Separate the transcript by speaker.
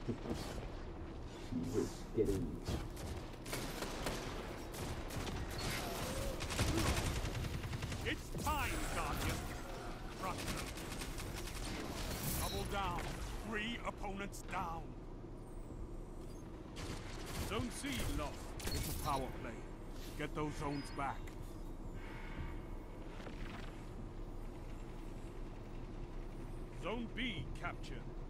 Speaker 1: Just getting.
Speaker 2: It's time, Guardian! Crush them. Double down. 3 opponents down. Zone C lost. It's a power play. Get those zones back. Zone B captured.